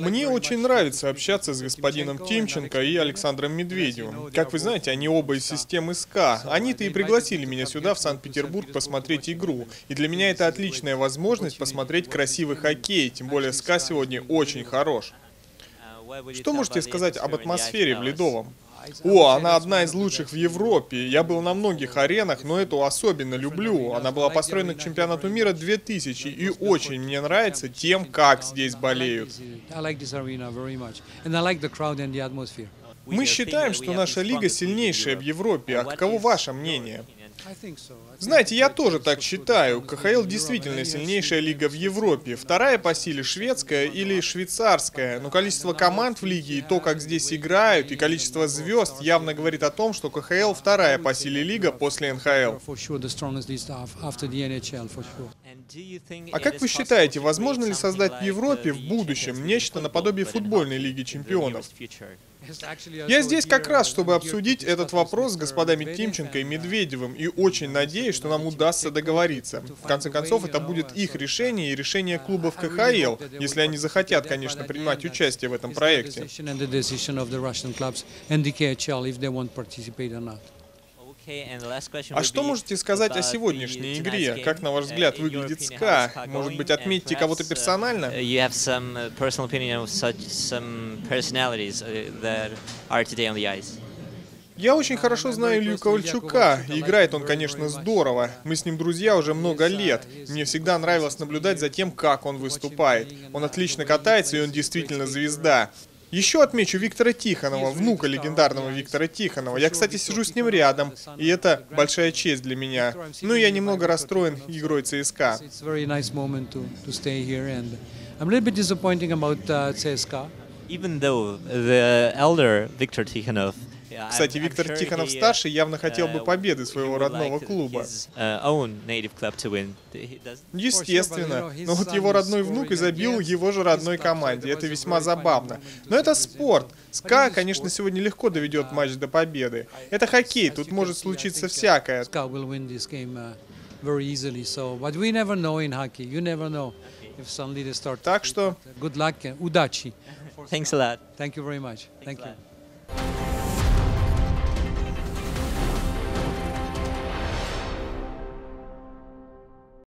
Мне очень нравится общаться с господином Тимченко и Александром Медведевым. Как вы знаете, они оба из системы СКА. Они-то и пригласили меня сюда, в Санкт-Петербург, посмотреть игру. И для меня это отличная возможность посмотреть красивый хоккей, тем более СКА сегодня очень хорош. Что можете сказать об атмосфере в Ледовом? О, она одна из лучших в Европе. Я был на многих аренах, но эту особенно люблю. Она была построена к чемпионату мира 2000 и очень мне нравится тем, как здесь болеют. Мы считаем, что наша лига сильнейшая в Европе. А каково ваше мнение? Знаете, я тоже так считаю. КХЛ действительно сильнейшая лига в Европе. Вторая по силе шведская или швейцарская. Но количество команд в лиге и то, как здесь играют, и количество звезд явно говорит о том, что КХЛ вторая по силе лига после НХЛ. А как вы считаете, возможно ли создать в Европе в будущем нечто наподобие футбольной лиги чемпионов? Я здесь как раз, чтобы обсудить этот вопрос с господами Тимченко и Медведевым, и очень надеюсь, что нам удастся договориться. В конце концов, это будет их решение и решение клубов КХЛ, если они захотят, конечно, принимать участие в этом проекте. А что можете сказать о сегодняшней игре? Как, на ваш взгляд, выглядит СКА? Может быть, отметьте кого-то персонально? Я очень хорошо знаю Илью Ковальчука, и играет он, конечно, здорово. Мы с ним друзья уже много лет. Мне всегда нравилось наблюдать за тем, как он выступает. Он отлично катается, и он действительно звезда. Еще отмечу Виктора Тихонова, внука легендарного Виктора Тихонова. Я, кстати, сижу с ним рядом, и это большая честь для меня. Ну, я немного расстроен игрой ЦСКА. Кстати, Виктор Тихонов-старший явно хотел бы победы своего родного клуба. Естественно, но вот его родной внук и забил его же родной команде. Это весьма забавно. Но это спорт. СКА, конечно, сегодня легко доведет матч до победы. Это хоккей, тут может случиться всякое. Так что... Thanks a lot. Thank you very much. Thank you.